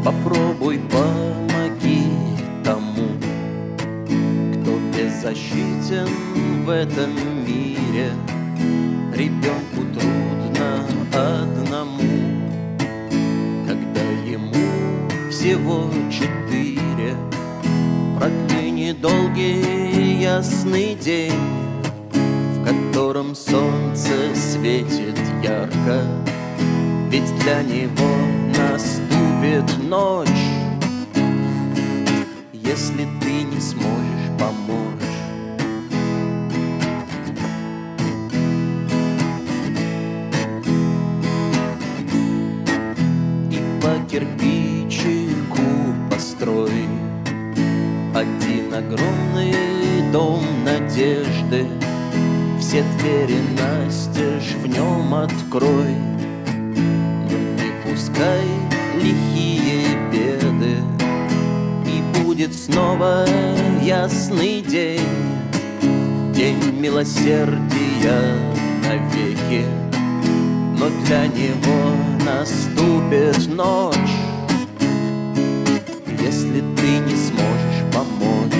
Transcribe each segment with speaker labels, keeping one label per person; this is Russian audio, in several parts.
Speaker 1: Попробуй помоги тому, кто беззащитен в этом мире. Ребенку трудно одному, когда ему всего 4. Прокляни долгий ясный день, в котором солнце светит ярко, ведь для него наступит ночь, если ты не сможешь помочь. И по кирпичику построй один огромный дом надежды, все двери настежь в нем открой. Пускай лихие беды, и будет снова ясный день, день милосердия навеки, но для него наступит ночь, если ты не сможешь помочь.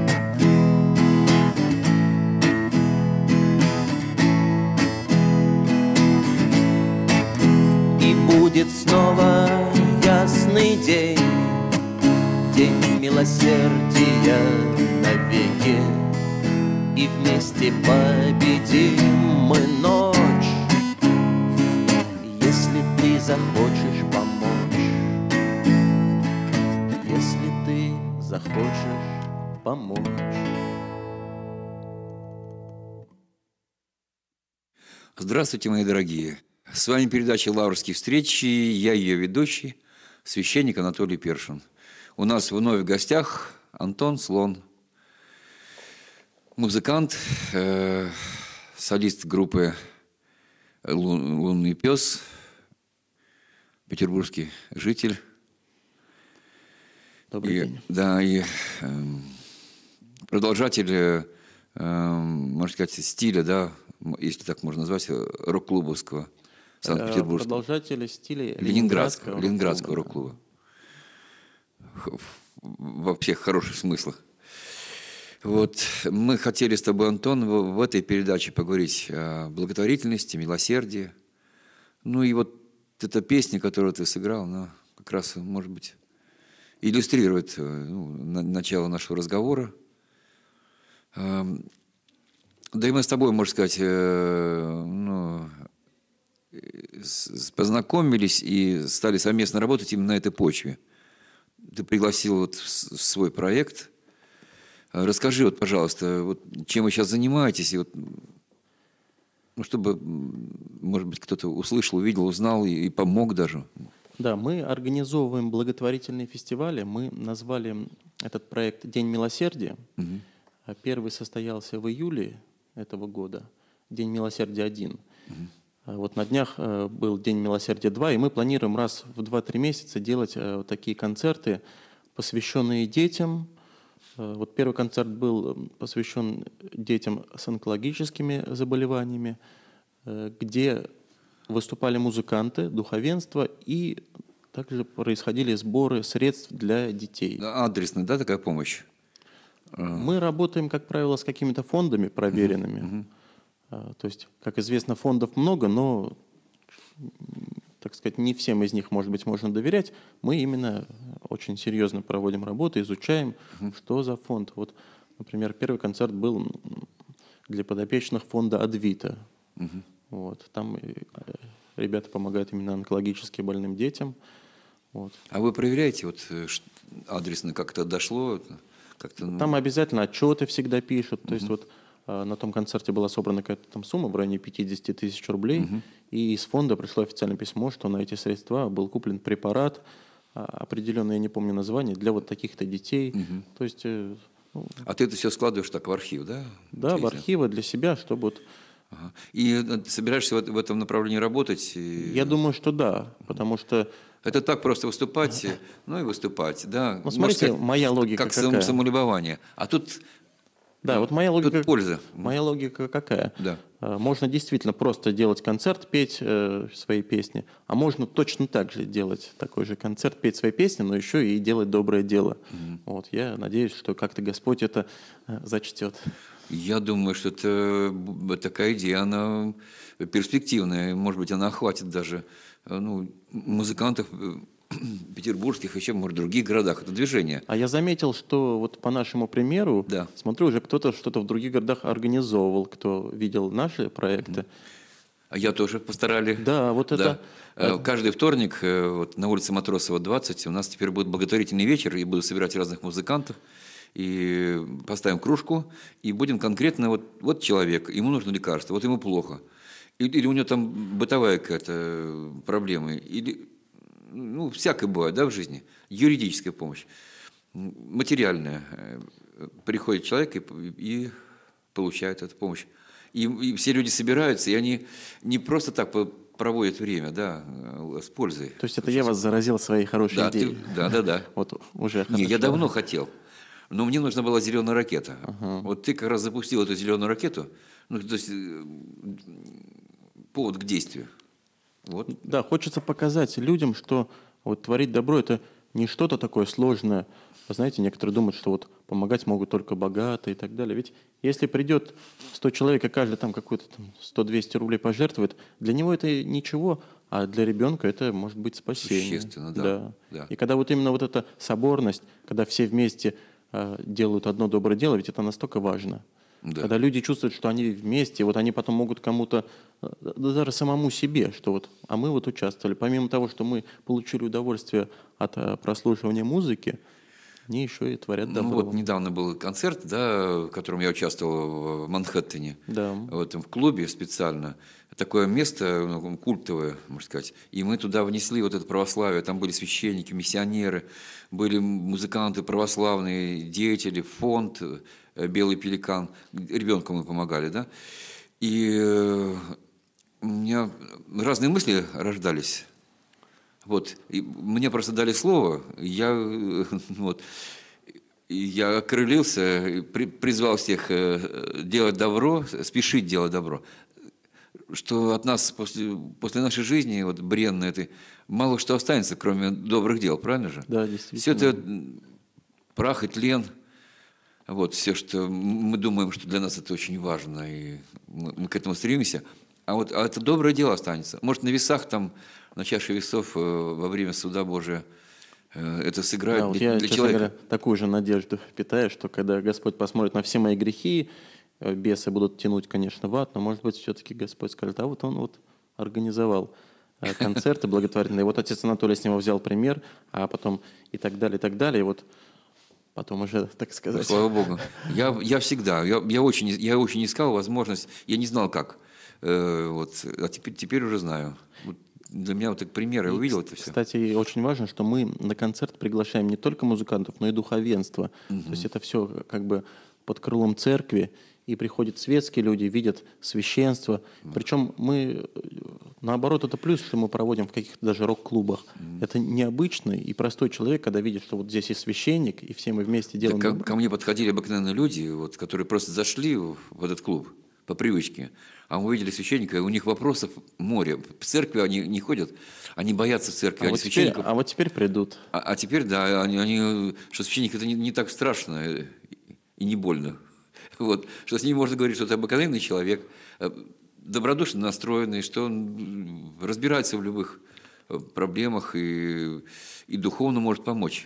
Speaker 1: Будет снова ясный день, день милосердия навеки, и вместе победим мы ночь, если ты захочешь помочь, если ты захочешь помочь.
Speaker 2: Здравствуйте, мои дорогие! С вами передача «Лаврские встречи», я ее ведущий, священник Анатолий Першин. У нас вновь в гостях Антон Слон, музыкант, солист группы «Лунный пес», петербургский житель.
Speaker 1: Добрый день.
Speaker 2: Да, и продолжатель, можно сказать, стиля, да, если так можно назвать, рок-клубовского. Санкт-Петербург.
Speaker 1: Продолжатели стиля
Speaker 2: Ленинградского рок-клуба. Во всех хороших смыслах. Вот. Мы хотели с тобой, Антон, в этой передаче поговорить о благотворительности, милосердии. Ну и вот эта песня, которую ты сыграл, она как раз, может быть, иллюстрирует начало нашего разговора. Да и мы с тобой, можно сказать, познакомились и стали совместно работать именно на этой почве. Ты пригласил вот в свой проект. Расскажи, вот, пожалуйста, вот, чем вы сейчас занимаетесь, и вот, чтобы, может быть, кто-то услышал, увидел, узнал и помог даже.
Speaker 1: Да, мы организовываем благотворительные фестивали. Мы назвали этот проект «День милосердия». Угу. Первый состоялся в июле этого года, День милосердия 1. Угу. Вот на днях был День милосердия 2, и мы планируем раз в 2-3 месяца делать такие концерты, посвященные детям. Вот первый концерт был посвящен детям с онкологическими заболеваниями, где выступали музыканты, духовенство, и также происходили сборы средств для детей.
Speaker 2: Адресная, да, такая помощь?
Speaker 1: Мы работаем, как правило, с какими-то фондами проверенными. То есть, как известно, фондов много, но, так сказать, не всем из них, может быть, можно доверять. Мы именно очень серьезно проводим работу, изучаем, что за фонд. Вот, например, первый концерт был для подопечных фонда «Адвита». Вот, там ребята помогают именно онкологически больным детям. Вот.
Speaker 2: А вы проверяете, вот, адресно как-то дошло? Как-то,
Speaker 1: Там обязательно отчеты всегда пишут. То есть вот на том концерте была собрана какая-то там сумма в районе 50 тысяч рублей, и из фонда пришло официальное письмо, что на эти средства был куплен препарат, определенное, я не помню название, для вот таких-то детей. То есть,
Speaker 2: а ты это все складываешь так в архив, да?
Speaker 1: Да, в архивы для себя, чтобы вот...
Speaker 2: Ага. И собираешься в этом направлении работать?
Speaker 1: Я думаю, что да, потому что...
Speaker 2: Это так просто выступать, ну и выступать, да.
Speaker 1: Ну, смотрите, сказать, моя логика
Speaker 2: как самолюбование. А тут
Speaker 1: Да,
Speaker 2: Ну,
Speaker 1: вот моя
Speaker 2: тут
Speaker 1: логика,
Speaker 2: польза.
Speaker 1: моя логика какая?
Speaker 2: Да.
Speaker 1: Можно действительно просто делать концерт, петь свои песни, а можно точно так же делать такой же концерт, петь свои песни, но еще и делать доброе дело. Вот, я надеюсь, что как-то Господь это зачтет.
Speaker 2: Я думаю, что это такая идея, она перспективная. Может быть, она охватит даже музыкантов петербургских, еще, может, в других городах. Это движение.
Speaker 1: А я заметил, что вот по нашему примеру,
Speaker 2: Да.
Speaker 1: смотрю, уже кто-то что-то в других городах организовывал, кто видел наши проекты.
Speaker 2: А я тоже постарали.
Speaker 1: Да, вот
Speaker 2: Да.
Speaker 1: это...
Speaker 2: Каждый вторник вот, на улице Матросова, 20 у нас теперь будет благотворительный вечер, и буду собирать разных музыкантов, и поставим кружку, и будем конкретно, вот человек, ему нужно лекарство, вот ему плохо, или у него там бытовая какая-то проблема, или, всякое бывает, да, в жизни, юридическая помощь, материальная. Приходит человек и получает эту помощь. И все люди собираются, и они не просто так проводят время, да, с пользой.
Speaker 1: То есть это я вас заразил своей хорошей
Speaker 2: Да,
Speaker 1: идеей.
Speaker 2: да.
Speaker 1: Вот уже
Speaker 2: Не, я
Speaker 1: хорошо.
Speaker 2: давно хотел, но мне нужна была зеленая ракета. Вот ты как раз запустил эту зеленую ракету, то есть повод к действию. Вот.
Speaker 1: Да, хочется показать людям, что вот творить добро – это не что-то такое сложное. Вы знаете, некоторые думают, что вот помогать могут только богатые и так далее. Ведь если придет 100 человек, и каждый там какую-то 100-200 рублей пожертвует, для него это ничего, а для ребенка это может быть спасение.
Speaker 2: Существенно, да.
Speaker 1: И когда вот именно вот эта соборность, когда все вместе делают одно доброе дело, ведь это настолько важно.
Speaker 2: Да.
Speaker 1: Когда люди чувствуют, что они вместе, вот они потом могут кому-то, да даже самому себе, что вот, а мы вот участвовали. Помимо того, что мы получили удовольствие от прослушивания музыки, они еще и творят добро.
Speaker 2: Вот недавно был концерт, да, в котором я участвовал в Манхэттене,
Speaker 1: Да.
Speaker 2: в клубе специально. Такое место культовое, можно сказать. И мы туда внесли вот это православие. Там были священники, миссионеры, были музыканты православные, деятели, фонд «Белый пеликан». Ребенку мы помогали, да. И у меня разные мысли рождались. Вот. И мне просто дали слово, я окрылился, призвал всех делать добро, спешить делать добро. Что от нас после нашей жизни, вот бренной этой, мало что останется, кроме добрых дел, правильно же?
Speaker 1: Да, действительно.
Speaker 2: Все это прах и тлен, вот, все, что мы думаем, что для нас это очень важно, и мы к этому стремимся, а это доброе дело останется. Может, на весах там, на чаше весов во время суда Божия это сыграет
Speaker 1: Да, вот
Speaker 2: для
Speaker 1: я, честно
Speaker 2: человека.
Speaker 1: говоря, такую же надежду питаю, что когда Господь посмотрит на все мои грехи, бесы будут тянуть, конечно, в ад, но, может быть, все-таки Господь скажет, а вот он вот организовал концерты благотворительные. Вот отец Анатолий с него взял пример, а потом и так далее, и так далее. И вот потом уже, так сказать...
Speaker 2: Слава Богу. Я всегда, я очень искал возможность, я не знал как. А теперь уже знаю. Вот для меня вот так пример, я увидел это все.
Speaker 1: Кстати, очень важно, что мы на концерт приглашаем не только музыкантов, но и духовенство. То есть это все как бы под крылом церкви, и приходят светские люди, видят священство. Причем мы, наоборот, это плюс, что мы проводим в каких-то даже рок-клубах. Это необычный и простой человек, когда видит, что вот здесь есть священник, и все мы вместе делаем добро.
Speaker 2: Ко мне подходили обыкновенные люди, вот, которые просто зашли в этот клуб по привычке, а мы увидели священника, и у них вопросов море. В церкви они не ходят, они боятся церкви,
Speaker 1: А вот теперь придут.
Speaker 2: А теперь, да, что священник это не так страшно и не больно. Вот, что с ним можно говорить, что это обыкновенный человек, добродушно настроенный, что он разбирается в любых проблемах и духовно может помочь.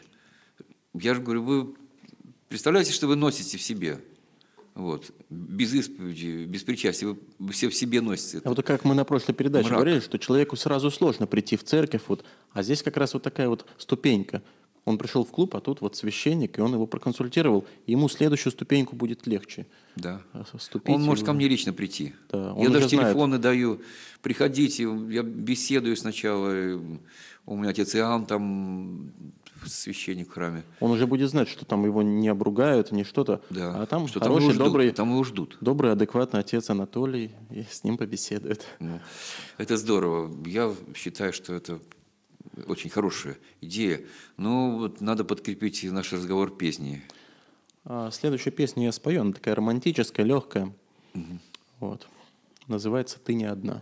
Speaker 2: Я же говорю, вы представляете, что вы носите в себе? Вот, без исповеди, без причастия, вы все в себе носите.
Speaker 1: А вот как мы на прошлой передаче
Speaker 2: Мрак.
Speaker 1: говорили, что человеку сразу сложно прийти в церковь, вот, а здесь как раз вот такая вот ступенька. Он пришел в клуб, а тут вот священник, и он его проконсультировал, и ему следующую ступеньку будет легче.
Speaker 2: Да.
Speaker 1: Ступить
Speaker 2: Он может
Speaker 1: его.
Speaker 2: ко мне лично прийти.
Speaker 1: Да, он
Speaker 2: Я даже
Speaker 1: уже знает.
Speaker 2: телефоны даю. Приходите, я беседую сначала. У меня отец Иоанн там священник в храме.
Speaker 1: Он уже будет знать, что там его не обругают, не что-то,
Speaker 2: Да.
Speaker 1: а там
Speaker 2: что
Speaker 1: хороший,
Speaker 2: там его ждут.
Speaker 1: добрый, адекватный отец Анатолий, и с ним побеседует.
Speaker 2: Это здорово. Я считаю, что это очень хорошая идея. Но вот надо подкрепить наш разговор песней.
Speaker 1: А следующую песню я спою, она такая романтическая, легкая. Вот. Называется «Ты не одна».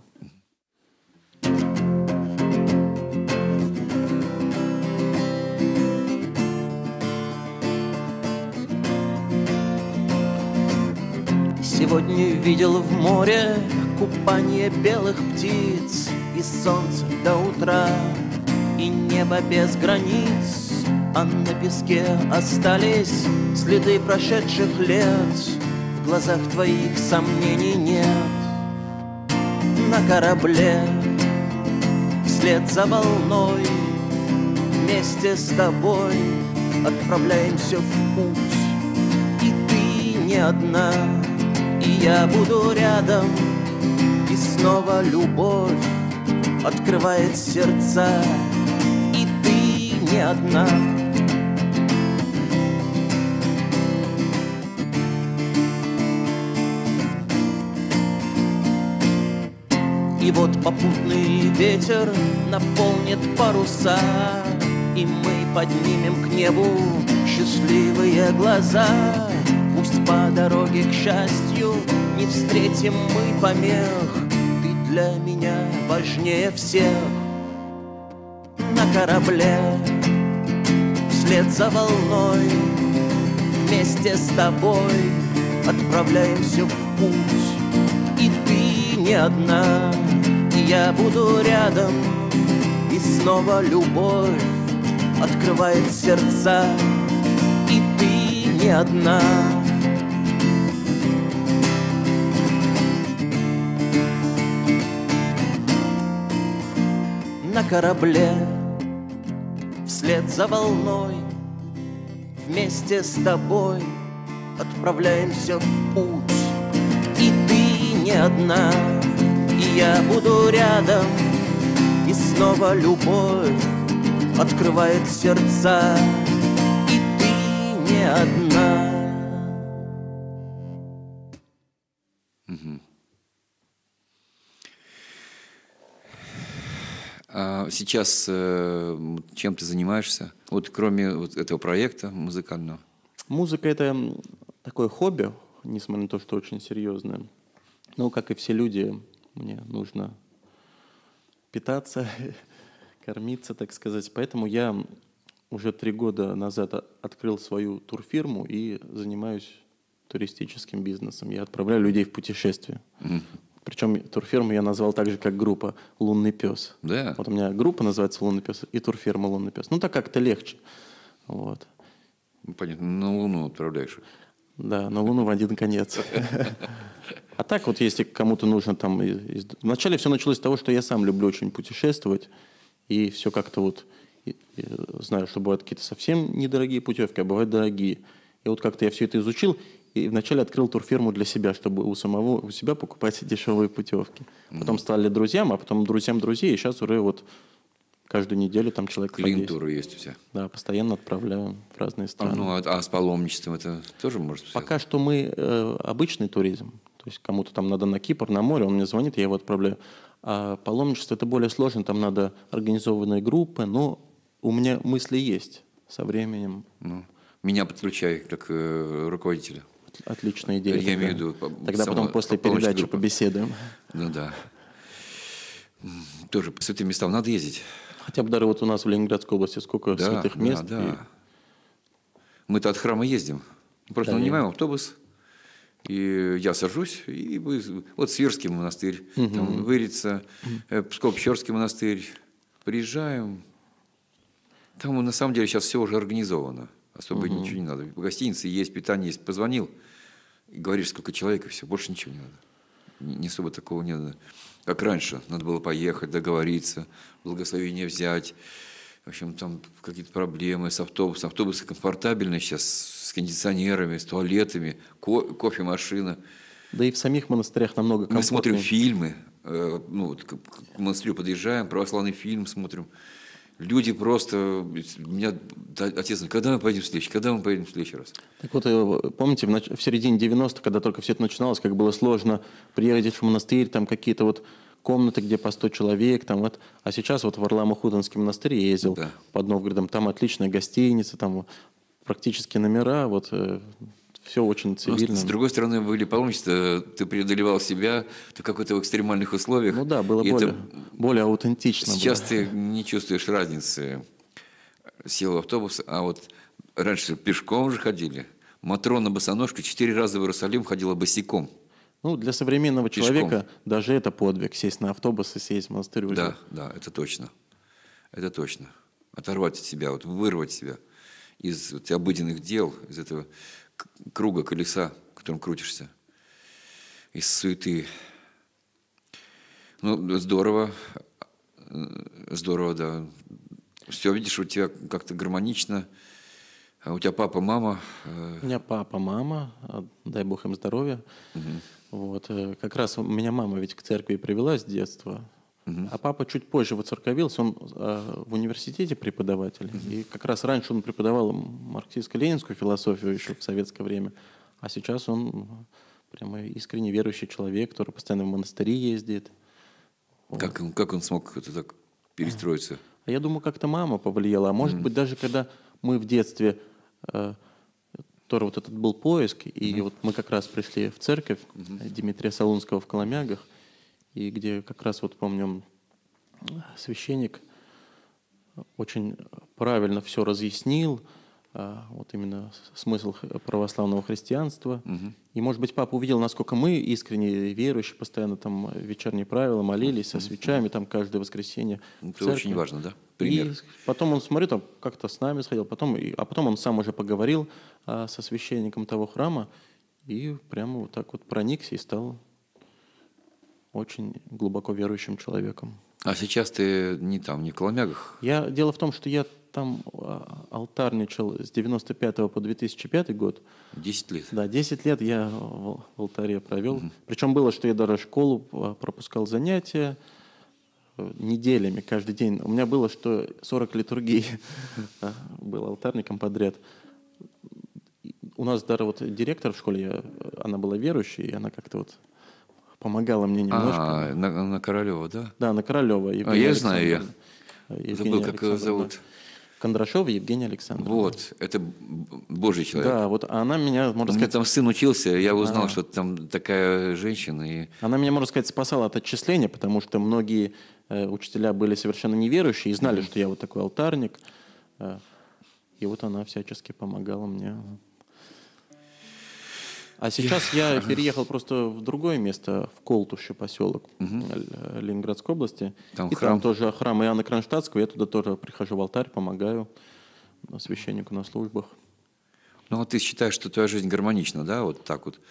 Speaker 1: Сегодня видел в море купание белых птиц, и солнце до утра, и небо без границ, а на песке остались следы прошедших лет. В глазах твоих сомнений нет. На корабле вслед за волной вместе с тобой отправляемся в путь, и ты не одна. И я буду рядом, и снова любовь открывает сердца, и ты не одна. И вот попутный ветер наполнит паруса, и мы поднимем к небу счастливые глаза. Пусть по дороге к счастью не встретим мы помех, ты для меня важнее всех. На корабле вслед за волной вместе с тобой отправляемся в путь, и ты не одна, и я буду рядом, и снова любовь открывает сердца, и ты не одна. На корабле вслед за волной вместе с тобой отправляемся в путь, и ты не одна, и я буду рядом, и снова любовь открывает сердца, и ты не одна.
Speaker 2: А сейчас чем ты занимаешься? Вот кроме вот этого проекта музыкального.
Speaker 1: Музыка — это такое хобби, несмотря на то, что очень серьезное. Но, как и все люди, мне нужно питаться, кормиться, так сказать. Поэтому я уже 3 года назад открыл свою турфирму и занимаюсь туристическим бизнесом. Я отправляю людей в путешествие. Причем турфирму я назвал так же, как группа «Лунный пес».
Speaker 2: Да.
Speaker 1: Вот у меня группа называется «Лунный пес» и турфирма «Лунный пес». Ну, так как-то легче. Вот.
Speaker 2: Понятно, на Луну отправляешь.
Speaker 1: Да, на Луну в один конец. А так вот, если кому-то нужно там... Вначале все началось с того, что я сам люблю очень путешествовать, и все как-то вот... Знаю, что бывают какие-то совсем недорогие путевки, а бывают дорогие. И вот как-то я все это изучил, и вначале открыл турфирму для себя, чтобы у себя покупать дешевые путевки. Потом стали друзьям, а потом друзьям друзей, и сейчас уже вот каждую неделю там человек по 10.
Speaker 2: Клиентура есть у тебя.
Speaker 1: Да, постоянно отправляю в разные страны.
Speaker 2: А с паломничеством это тоже может связано?
Speaker 1: Пока что мы обычный туризм. То есть кому-то там надо на Кипр, на море, он мне звонит, я его отправляю. А паломничество — это более сложно, там надо организованные группы, но у меня мысли есть со временем.
Speaker 2: Меня подключай как руководителя.
Speaker 1: Отличная идея.
Speaker 2: Я имею в виду...
Speaker 1: Тогда потом после передачи побеседуем.
Speaker 2: Ну да. Тоже по святым местам надо ездить.
Speaker 1: Хотя бы даже вот у нас в Ленинградской области сколько святых мест.
Speaker 2: Да. Мы-то от храма ездим. Просто нанимаем автобус, и я сажусь, и вот Свирский монастырь, там Вырица, Псково-Печорский монастырь. Приезжаем. Там на самом деле сейчас все уже организовано. Особо ничего не надо. В гостинице есть, питание есть. Позвонил, и говоришь, сколько человек, и все. Больше ничего не надо. Не особо такого не надо. Как раньше. Надо было поехать, договориться, благословение взять. В общем, там какие-то проблемы с автобусом. Автобусы комфортабельные сейчас, с кондиционерами, с туалетами, кофемашина.
Speaker 1: Да и в самих монастырях намного комфортнее.
Speaker 2: Мы смотрим фильмы. К монастырю подъезжаем, православный фильм смотрим. Люди просто... Меня отец говорит, когда мы поедем в следующий раз?
Speaker 1: Так вот, помните, в середине 90-х, когда только все это начиналось, как было сложно приехать в монастырь, там какие-то вот комнаты, где по 100 человек, там вот. А сейчас вот в Варламо-Худонский монастырь я ездил под Новгородом, там отличная гостиница, там практически номера, вот все очень
Speaker 2: Но
Speaker 1: цивильно.
Speaker 2: с другой стороны, были паломничества, ты преодолевал себя в какой-то экстремальных условиях.
Speaker 1: Ну да, было
Speaker 2: и
Speaker 1: более аутентично.
Speaker 2: Сейчас
Speaker 1: было.
Speaker 2: ты не чувствуешь разницы. Сел в автобус, а вот раньше пешком же ходили. Матрона босоножка 4 раза в Иерусалим ходила босиком.
Speaker 1: Ну, для современного
Speaker 2: Пешком.
Speaker 1: человека даже это подвиг, сесть на автобус и сесть в монастырь.
Speaker 2: Да, да, это точно. Это точно. Оторвать от себя, вот вырвать себя из обыденных дел, из этого круга, колеса, в котором крутишься, из суеты. Ну, здорово, здорово, да. Все, видишь, у тебя как-то гармонично. А у тебя папа, мама?
Speaker 1: У меня папа, мама, дай бог им здоровья. Вот, как раз меня мама ведь к церкви привела с детства. А папа чуть позже воцерковился, он в университете преподаватель. И как раз раньше он преподавал марксистско-ленинскую философию еще в советское время. А сейчас он прямо искренне верующий человек, который постоянно в монастыри ездит. Вот.
Speaker 2: Как он смог это так перестроиться?
Speaker 1: А я думаю, как-то мама повлияла. А может быть, даже когда мы в детстве, тоже вот этот был поиск, и вот мы как раз пришли в церковь Дмитрия Солунского в Коломягах, и где как раз вот помню, священник очень правильно все разъяснил, вот именно смысл православного христианства. И, может быть, папа увидел, насколько мы искренне верующие, постоянно там вечерние правила, молились со свечами там каждое воскресенье.
Speaker 2: Это очень важно, да? Пример.
Speaker 1: И потом он, смотрю, там как-то с нами сходил, потом он сам уже поговорил со священником того храма, и прямо вот так вот проникся и стал очень глубоко верующим человеком.
Speaker 2: А сейчас ты не там, не в Коломягах?
Speaker 1: Дело в том, что я там алтарничал с 95 по 2005 год.
Speaker 2: 10 лет?
Speaker 1: Да, 10 лет я в алтаре провел. Причем было, что я даже школу пропускал занятия неделями, каждый день. У меня было, что 40 литургий был алтарником подряд. У нас даже вот директор в школе, она была верующей, и она как-то вот помогала мне немножко.
Speaker 2: На Королева, да?
Speaker 1: Да, на Королева.
Speaker 2: Я знаю ее. Забыл, как ее зовут.
Speaker 1: Кондрашова Евгения Александровна.
Speaker 2: Вот, это Божий человек.
Speaker 1: Да, вот она меня, можно
Speaker 2: сказать... У меня там сын учился, я узнал, что там такая женщина. И...
Speaker 1: Она меня, можно сказать, спасала от отчисления, потому что многие учителя были совершенно неверующие и знали, что я вот такой алтарник. И вот она всячески помогала мне. А сейчас я переехал просто в другое место, в Колтуще поселок Ленинградской области.
Speaker 2: Там
Speaker 1: и
Speaker 2: храм.
Speaker 1: Там тоже храм Иоанна Кронштадтского. Я туда тоже прихожу в алтарь, помогаю священнику на службах.
Speaker 2: Ну вот ты считаешь, что твоя жизнь гармонична, да? Вот так вот.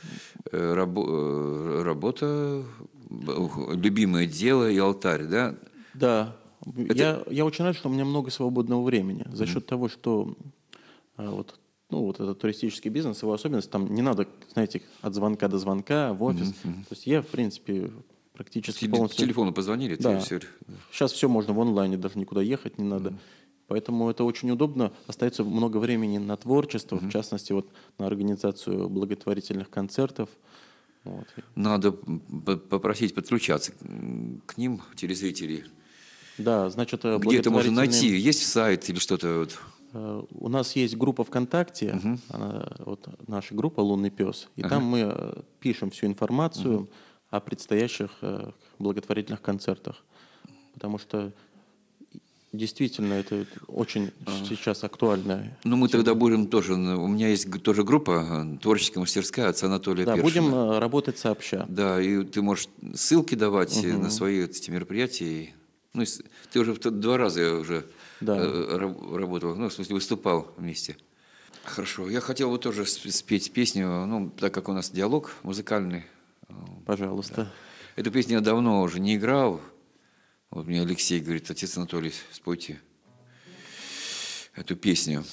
Speaker 2: Работа, любимое дело и алтарь, да?
Speaker 1: Да. Я очень рад, что у меня много свободного времени. За счет того, что вот этот туристический бизнес, его особенность, там не надо, знаете, от звонка до звонка в офис. То есть я, в принципе, практически полностью...
Speaker 2: По телефону позвонили?
Speaker 1: Да.
Speaker 2: Все...
Speaker 1: Сейчас все можно в онлайне, даже никуда ехать не надо. Поэтому это очень удобно. Остается много времени на творчество, в частности, вот на организацию благотворительных концертов. Вот.
Speaker 2: Надо попросить подключаться к ним, телезрителей.
Speaker 1: Да, значит,
Speaker 2: где это можно найти? Есть сайт или что-то? Вот?
Speaker 1: У нас есть группа ВКонтакте, вот наша группа «Лунный пес», и там мы пишем всю информацию о предстоящих благотворительных концертах, потому что действительно это очень сейчас актуально.
Speaker 2: Ну, мы тогда будем тоже, у меня есть тоже группа «Творческая мастерская» отца Анатолия Першина.
Speaker 1: Да, будем работать сообща.
Speaker 2: Да, и ты можешь ссылки давать на свои эти мероприятия. Ну, ты уже 2 раза уже работал, ну, в смысле, выступал вместе. Хорошо. Я хотел бы тоже спеть песню, ну, так как у нас диалог музыкальный.
Speaker 1: Пожалуйста.
Speaker 2: Да. Эту песню я давно уже не играл. Вот мне Алексей говорит: отец Анатолий, спойте эту песню.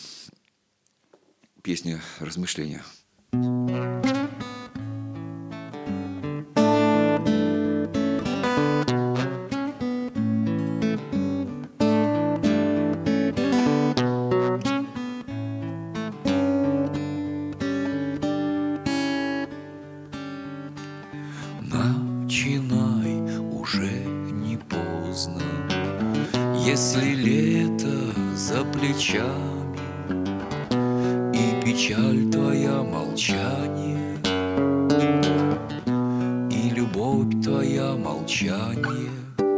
Speaker 2: Песня размышления.
Speaker 3: Начинай, уже не поздно, если лето за плечами печаль твоя молчание, и любовь твоя молчание.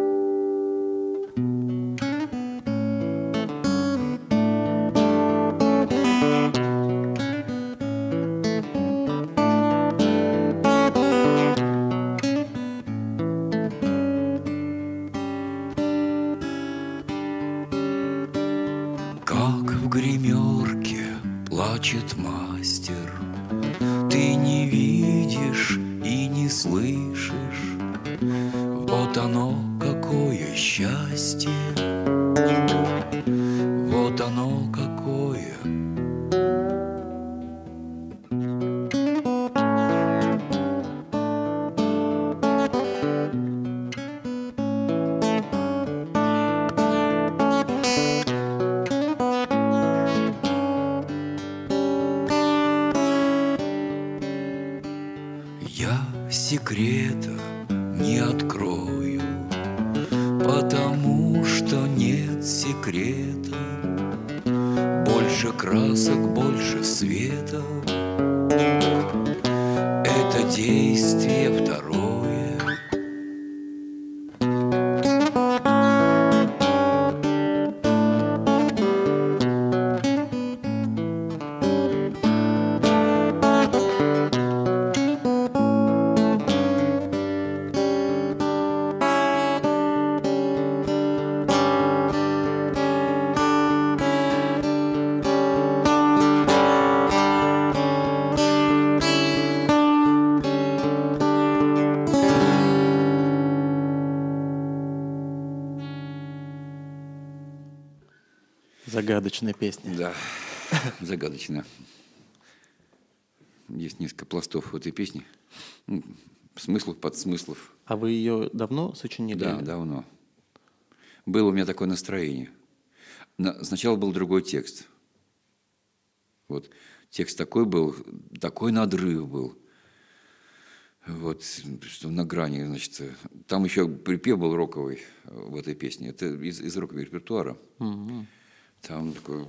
Speaker 3: Как в гримерке плачет мастер, ты не видишь и не слышишь. Вот оно, какое счастье, вот оно, какое. Я секрета не открою, потому что нет секрета. Больше красок, больше света. Это действие второе.
Speaker 1: Загадочная песня.
Speaker 2: Да, загадочно. Есть несколько пластов в этой песне. Ну, смыслов, подсмыслов.
Speaker 1: А вы ее давно сочинили?
Speaker 2: Да, давно. Было у меня такое настроение. Сначала был другой текст. Вот. Текст такой был, такой надрыв был. Вот, что на грани, значит. Там еще припев был роковый в этой песне. Это из рокового репертуара.
Speaker 1: Угу.
Speaker 2: Там такое...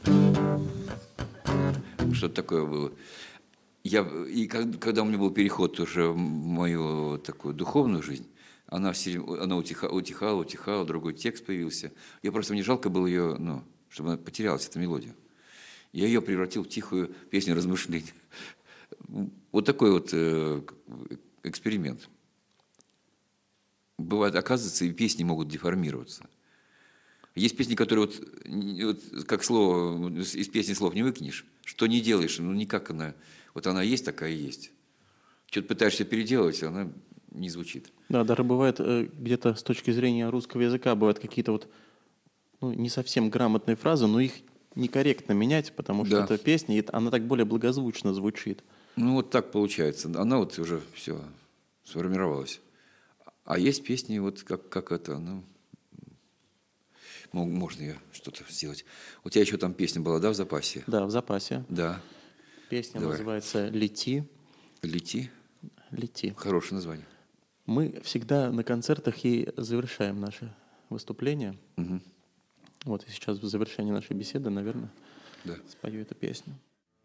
Speaker 2: Что-то такое было. И когда у меня был переход уже в мою такую духовную жизнь, она утихала, другой текст появился. Я просто, мне жалко было ее, чтобы она потерялась, эта мелодия. Я ее превратил в тихую песню размышлений. Вот такой вот эксперимент. Бывает, оказывается, и песни могут деформироваться. Есть песни, которые вот как слово, из песни слов не выкинешь, что не делаешь, никак она, вот она есть, такая и есть. Что-то пытаешься переделать, она не звучит.
Speaker 1: Да, даже бывает где-то с точки зрения русского языка, бывают какие-то вот не совсем грамотные фразы, но их некорректно менять, потому что это песня, и она так более благозвучно звучит.
Speaker 2: Ну, вот так получается. Она вот уже все сформировалась. А есть песни, вот как это, можно ее что-то сделать. У тебя еще там песня была, да, в запасе?
Speaker 1: Да, в запасе.
Speaker 2: Да.
Speaker 1: Песня называется «Лети».
Speaker 2: «Лети»?
Speaker 1: «Лети».
Speaker 2: Хорошее название. Мы
Speaker 1: всегда на концертах и завершаем наше выступление.
Speaker 2: Угу.
Speaker 1: Вот и сейчас в завершении нашей беседы, наверное, спою эту песню.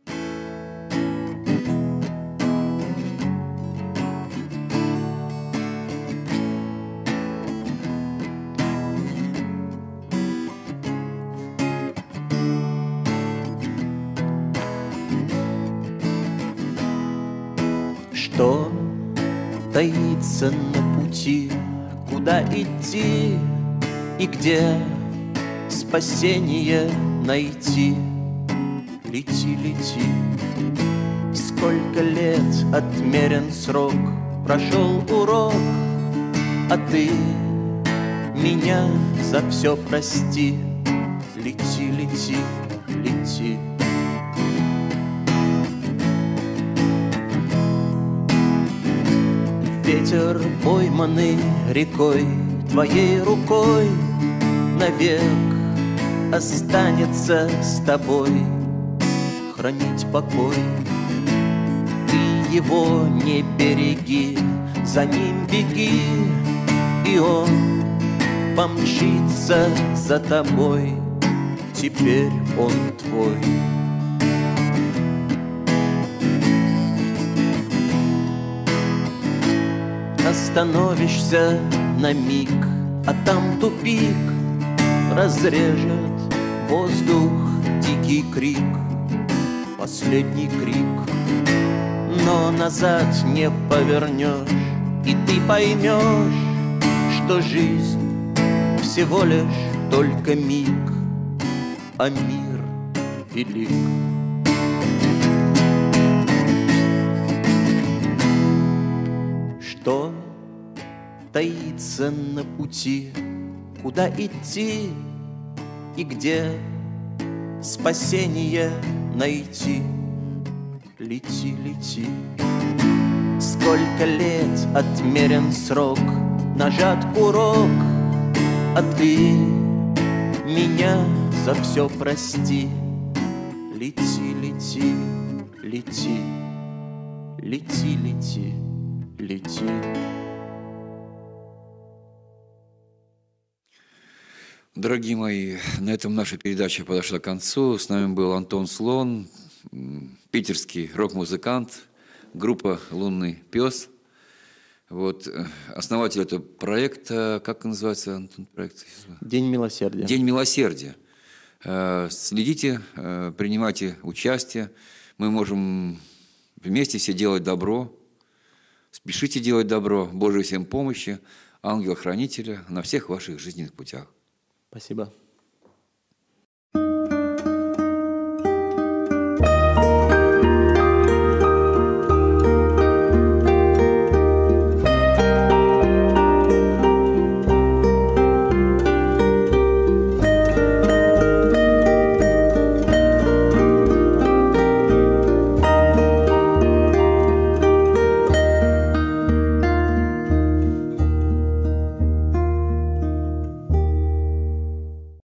Speaker 1: Что таится на пути, куда идти и где спасение найти? Лети, лети. Сколько лет отмерен срок, прошел урок, а ты меня за все прости. Лети, лети, лети. Ветер, пойманный рекой, твоей рукой навек останется с тобой, хранить покой. Ты его не береги, за ним беги, и он помчится за тобой, теперь он твой. Остановишься на миг, а там тупик, разрежет воздух дикий крик, последний крик. Но назад не повернешь, и ты поймешь, что жизнь всего лишь только миг, а мир велик. Что таится на пути, куда идти и где спасение найти? Лети, лети. Сколько лет отмерен срок, нажат курок, а ты меня за все прости. Лети, лети, лети, лети, лети, лети.
Speaker 2: Дорогие мои, на этом наша передача подошла к концу. С нами был Антон Слон, питерский рок-музыкант, группа «Лунный пес». Вот, основатель этого проекта, как называется, Антон, проект?
Speaker 1: День милосердия.
Speaker 2: День милосердия. Следите, принимайте участие. Мы можем вместе все делать добро. Спешите делать добро. Божьей всем помощи, ангела-хранителя на всех ваших жизненных путях.
Speaker 1: Спасибо.